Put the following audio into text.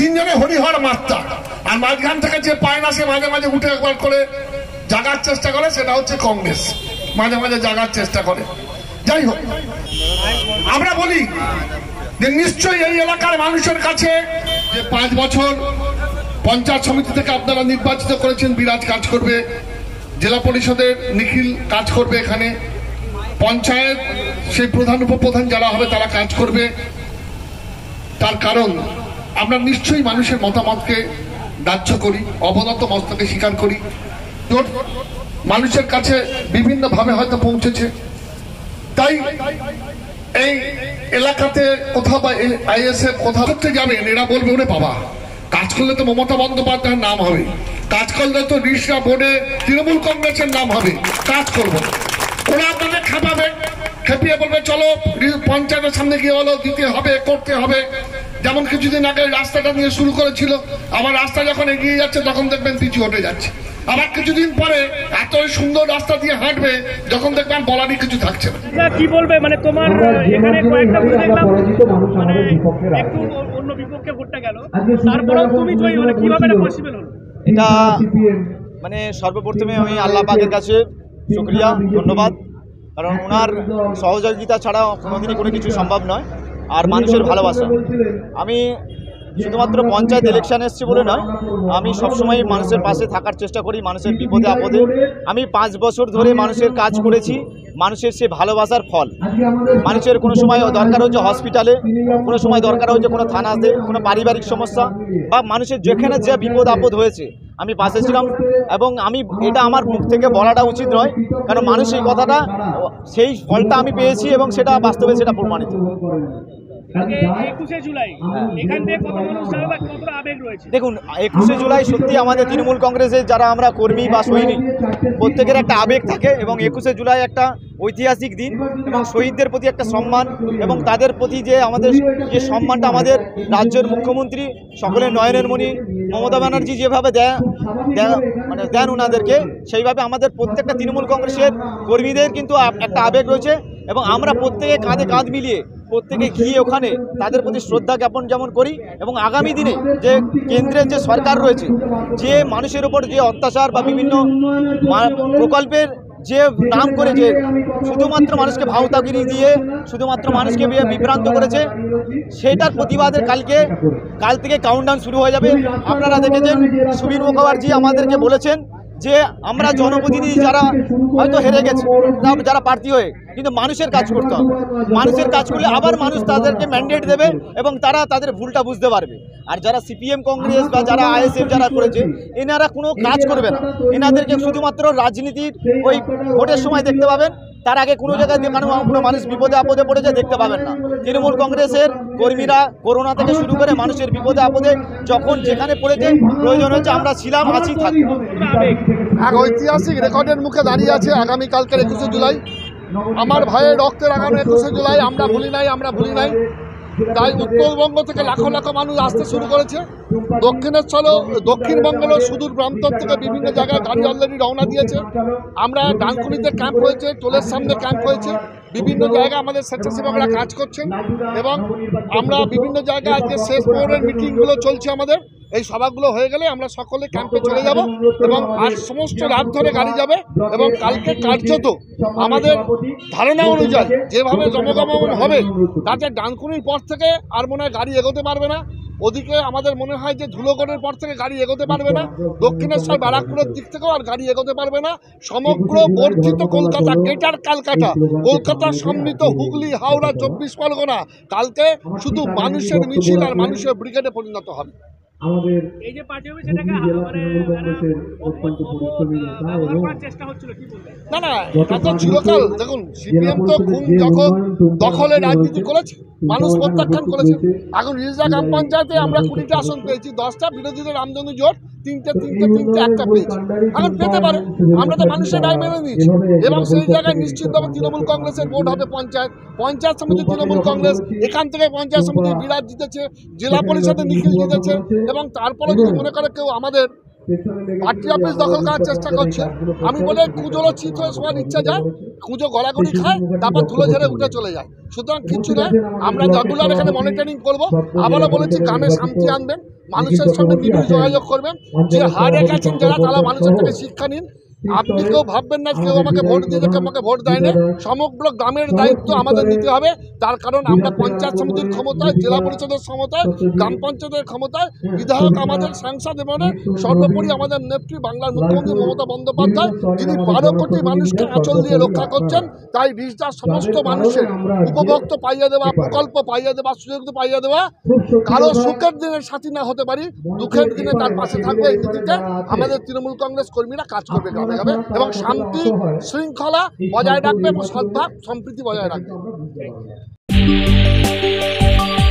তিনজনে হরিহর মাত্রা, আর মাঝখান থেকে যে পায় না সে মাঝে মাঝে উঠে একবার করে জাগার চেষ্টা করে, সেটা হচ্ছে কংগ্রেস, মাঝে মাঝে জাগার চেষ্টা করে। যাই হোক, আমরা বলি যে নিশ্চয়ই এই এলাকার মানুষের কাছে যে 5 বছর পঞ্চায়েত সমিতি থেকে আপনারা নির্বাচিত করেছেন, বিরাজ কাজ করবে, জেলা পরিষদের নিখিল কাজ করবে, এখানে পঞ্চায়েত সেই প্রধান উপপ্রধান যারা হবে তারা কাজ করবে। তার কারণ আমরা নিশ্চয়ই মানুষের মতামতকে গ্রাহ্য করি, অবনত মস্তকে স্বীকার করি। মানুষের কাছে বিভিন্নভাবে হয়তো পৌঁছেছে, তাই এই এলাকাতে কোথাও বা আইএসএফ কোথাও করতে যাবেন, এরা বলবে ওরে বাবা, কাজ করলে তো মমতা বন্দ্যোপাধ্যায়ের নাম হবে, কাজ করলে তো রিসরা বোর্ডে তৃণমূল কংগ্রেসের নাম হবে, কাজ করবো। ওরা আপনাদের খেপাবে, খেপিয়ে বলবে চলো পঞ্চায়েতের সামনে গিয়ে হলো দিতে হবে, করতে হবে। যেমন কিছুদিন আগে রাস্তাটা নিয়ে শুরু করেছিল, আবার রাস্তা যখন এগিয়ে যাচ্ছে তখন দেখবেন পিছু হটে যাচ্ছে। আবার কিছুদিন পরে এত সুন্দর রাস্তা দিয়ে হাঁটবে, যখন দেখবেন বলারই কিছু থাকছে না। কি বলবে, মানে তোমার এখানে কয়েকটা দেখলাম মানে একটু অন্য বিপক্ষে ভোটটা গেল, তারপরেও তুমি জয়ী হলে, কিভাবে এটা পসিবল হলো? এটা মানে সর্বপ্রথমে আমি আল্লাহ পাকের কাছে শুকরিয়া, ধন্যবাদ, কারণ ওনার সহযোগিতা ছাড়া কোনোদিনই কোনো কিছু সম্ভব নয়। আর মানুষের ভালোবাসা, আমি শুধুমাত্র পঞ্চায়েত ইলেকশন এসছি বলে নয়, আমি সবসময় মানুষের পাশে থাকার চেষ্টা করি, মানুষের বিপদে আপদে। আমি 5 বছর ধরে মানুষের কাজ করেছি, মানুষের সে ভালোবাসার ফল। মানুষের কোনো সময় দরকার হচ্ছে হসপিটালে, কোনো সময় দরকার হচ্ছে কোনো থানাতে, কোনো পারিবারিক সমস্যা বা মানুষের যেখানে যে বিপদ আপদ হয়েছে আমি পাশে ছিলাম। এবং আমি এটা আমার মুখ থেকে বলাটা উচিত নয়, কারণ মানুষ এই কথাটা, সেই ফলটা আমি পেয়েছি এবং সেটা বাস্তবে সেটা প্রমাণিত। 21শে জুলাই এখান থেকে কত মানুষ যাবে বা কতটা আবেগ রয়েছে? দেখুন, 21শে জুলাই সত্যি আমাদের তৃণমূল কংগ্রেসের যারা আমরা কর্মী বা সৈনিক, প্রত্যেকের একটা আবেগ থাকে এবং 21শে জুলাই একটা ঐতিহাসিক দিন এবং শহীদদের প্রতি একটা সম্মান এবং তাদের প্রতি যে আমাদের যে সম্মানটা আমাদের রাজ্যের মুখ্যমন্ত্রী সকলের নয়নের মণি মমতা ব্যানার্জি যেভাবে দেন ওনাদেরকে, সেইভাবে আমাদের প্রত্যেকটা তৃণমূল কংগ্রেসের কর্মীদের কিন্তু একটা আবেগ রয়েছে এবং আমরা প্রত্যেকে কাঁধে কাঁধ মিলিয়ে প্রত্যেকে গিয়ে ওখানে তাদের প্রতি শ্রদ্ধা জ্ঞাপন যেমন করি এবং আগামী দিনে যে কেন্দ্রের যে সরকার রয়েছে, যে মানুষের ওপর যে অত্যাচার বা বিভিন্ন প্রকল্পের যে নাম করে যে শুধুমাত্র মানুষকে ভাওতাগিরি দিয়ে শুধুমাত্র মানুষকে বিভ্রান্ত করেছে, সেটার প্রতিবাদের কাল থেকে কাউন্টডাউন শুরু হয়ে যাবে। আপনারা দেখেছেন সুবীর মুখার্জি আমাদেরকে বলেছেন যে আমরা জনপ্রতিনিধি যারা হয়তো হেরে গেছে, যারা প্রার্থী হয়ে, কিন্তু মানুষের কাজ করতে হবে। মানুষের কাজ করলে আবার মানুষ তাদেরকে ম্যান্ডেট দেবে এবং তারা তাদের ভুলটা বুঝতে পারবে। আর যারা সিপিএম কংগ্রেস বা যারা আইএসএফ যারা করেছে, এনারা কোনো কাজ করবে না, এনাদেরকে শুধুমাত্র রাজনীতির ওই ভোটের সময় দেখতে পাবেন, তার আগে কোনো জায়গায় কোনো মানুষ বিপদে আপদে পড়েছে দেখতে পাবেন না। তৃণমূল কংগ্রেসের কর্মীরা করোনা থেকে শুরু করে মানুষের বিপদে আপদে যখন যেখানে পড়েছে প্রয়োজন হচ্ছে আমরা ছিলাম, আছি, থাকি। এক ঐতিহাসিক রেকর্ডের মুখে দাঁড়িয়ে আছে আগামীকালকের 21শে জুলাই। আমার ভাইয়ের রক্তের আগামী 21শে জুলাই আমরা ভুলি নাই। তাই উত্তরবঙ্গ থেকে লাখো লাখো মানুষ আসতে শুরু করেছে। দক্ষিণবঙ্গের সুদূর প্রান্তর থেকে বিভিন্ন জায়গায় গাড়ি অলরেডি রওনা দিয়েছে। আমরা ডানকুনিতে ক্যাম্প হয়েছে, টোলের সামনে ক্যাম্প হয়েছে, বিভিন্ন জায়গায় আমাদের স্বেচ্ছাসেবকরা কাজ করছেন এবং আমরা বিভিন্ন জায়গায় আজকে শেষ মোড়ের মিটিংগুলো চলছে আমাদের। এই সভাগুলো হয়ে গেলে আমরা সকলে ক্যাম্পে চলে যাব এবং আজ সমস্ত রাত ধরে গাড়ি যাবে এবং কালকে কার্যত আমাদের ধারণা অনুযায়ী যেভাবে জনগমন হবে তাতে ডানকুনির পর থেকে আর মনে হয় গাড়ি এগোতে পারবে না। ওদিকে আমাদের মনে হয় যে ধুলোগড়ের পর থেকে গাড়ি এগোতে পারবে না, দক্ষিণেশ্বর ব্যারাকপুরের দিক থেকেও আর গাড়ি এগোতে পারবে না। সমগ্র বর্ধিত কলকাতা, গ্রেটার ক্যালকাটা, কলকাতার সমৃত হুগলি, হাওড়া, 24 পরগনা কালকে শুধু মানুষের মিছিল আর মানুষের ব্রিগেডে পরিণত হবে। এই যে পার্টি হবে সেটাকে না এটা তো চিরকাল। দেখুন, সিপিএম তো খুন যখন দখলে রাজনীতি করেছে, মানুষ প্রত্যাখ্যান করেছে। এখন রিজা গ্রাম পঞ্চায়েতে আমরা 20টা আসন পেয়েছি, 10টা বিরোধীদের রামধনু জোট, তিনটে একটা পেয়েছি। এখন পেতে পারে, আমরা তো মানুষের রায় মেনে নিয়েছি এবং সেই জায়গায় নিশ্চিতভাবে তৃণমূল কংগ্রেসের ভোট হবে। পঞ্চায়েত সমিতি তৃণমূল কংগ্রেস, এখান থেকে পঞ্চায়েত সমিতি বিরাট জিতেছে, জেলা পরিষদে নিখিল জিতেছে এবং তারপরে যদি মনে করে কেউ আমাদের পার্টি অফিস দখল করার চেষ্টা করছে। আমি বলে কুজোলো চিত হয়ে সবার ইচ্ছা যায়, কুজো গড়াগড়ি খায়, তারপর ধুলো ঝেড়ে উঠে চলে যায়। সুতরাং কিচ্ছু নয়, আমরা রেগুলার এখানে মনিটরিং করবো। আবারও বলেছি, গ্রামে শান্তি আনবেন, মানুষের সঙ্গে নিবিড় যোগাযোগ করবেন। যে হারে গেছেন যারা, তারা মানুষের থেকে শিক্ষা নিন। আপনি কেউ ভাববেন না কেউ আমাকে ভোট দিয়ে কেউ আমাকে ভোট দেয় না। সমগ্র গ্রামের দায়িত্ব আমাদের নিতে হবে। তার কারণ আমরা পঞ্চায়েত সমিতির ক্ষমতায়, জেলা পরিষদের ক্ষমতায়, গ্রাম পঞ্চায়েতের ক্ষমতায়, বিধায়ক আমাদের, সাংসদ এবং সর্বোপরি আমাদের নেত্রী বাংলার মুখ্যমন্ত্রী মমতা বন্দ্যোপাধ্যায়, যিনি 12 কোটি মানুষকে আঁচল দিয়ে রক্ষা করছেন। তাই রিজদার সমস্ত মানুষের উপভোক্ত পাইয়ে দেওয়া, প্রকল্প পাইয়ে দেওয়া, সুযোগ পাইয়ে দেওয়া, কারো সুখের দিনে সাথী না হতে পারি, দুঃখের দিনে তার পাশে থাকবে, এই নীতিতে আমাদের তৃণমূল কংগ্রেস কর্মীরা কাজ করবে গ্রামে গ্রামে, এবং শান্তি শৃঙ্খলা বজায় রাখবে এবং সদ্ভাব সম্প্রীতি বজায় রাখবে।